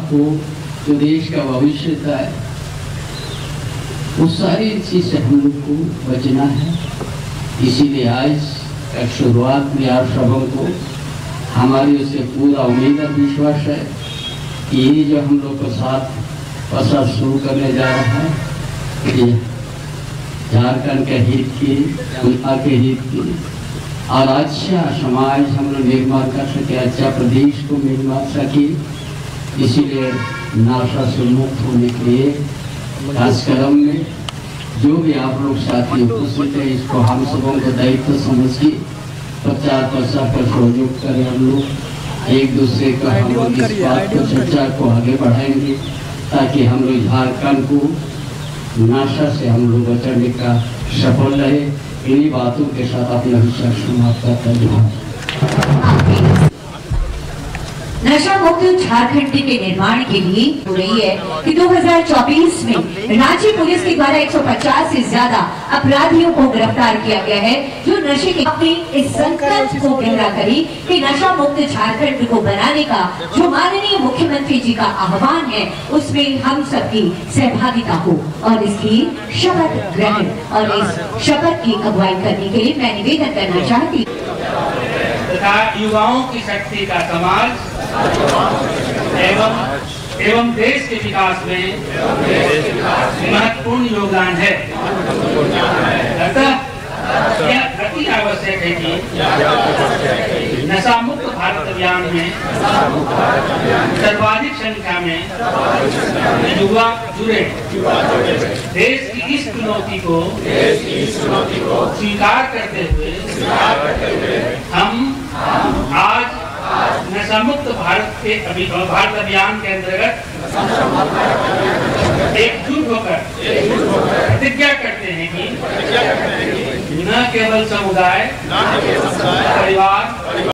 को, जो देश का भविष्य है, उस सारी चीज से हम लोग को बचना है। इसीलिए आज एक शुरुआत में आप सबों को हमारी उससे पूरा उम्मीद और विश्वास है कि ये जो हम लोग को साथ प्रसाद शुरू करने जा रहा है, ये झारखंड के हित की, जनता के हित की, और अच्छा समाज हम लोग निर्माण कर सके, अच्छा प्रदेश को निर्माण सके। इसीलिए नशा से मुक्त होने के लिए कार्यक्रम में जो भी आप लोग साथी उपस्थित है, इसको हम सबों को दायित्व समझ के प्रचार प्रसार पर सहयोग करें। हम लोग एक दूसरे का हम लोग इस बात को चर्चा को आगे बढ़ाएंगे ताकि हम लोग झारखंड को नशा से हम लोग बचाने का सफल रहे। इन्हीं बातों के साथ अपना विचार समाप्त करता हूँ। नशा मुक्त झारखंड के निर्माण के लिए हो रही है कि 2024 में रांची पुलिस के द्वारा 150 से ज्यादा अपराधियों को गिरफ्तार किया गया है, जो नशे के अपने इस संकल्प को गहरा करी कि नशा मुक्त झारखंड को बनाने का जो माननीय मुख्यमंत्री जी का आह्वान है, उसमें हम सबकी सहभागिता हो और इसकी शपथ ग्रहण और इस शपथ की अगुवाई करने के लिए मैं निवेदन करना चाहती हूँ तथा युवाओं की शक्ति का समाज एवं देश के विकास में महत्वपूर्ण योगदान है। अतः यह अति आवश्यक है कि नशा मुक्त भारत अभियान में सर्वाधिक संख्या में युवा जुड़े। देश की इस चुनौती को स्वीकार करते हुए हम आज नशा मुक्त भारत अभियान के अंतर्गत एकजुट होकर प्रतिज्ञा करते हैं कि न केवल समुदाय, परिवार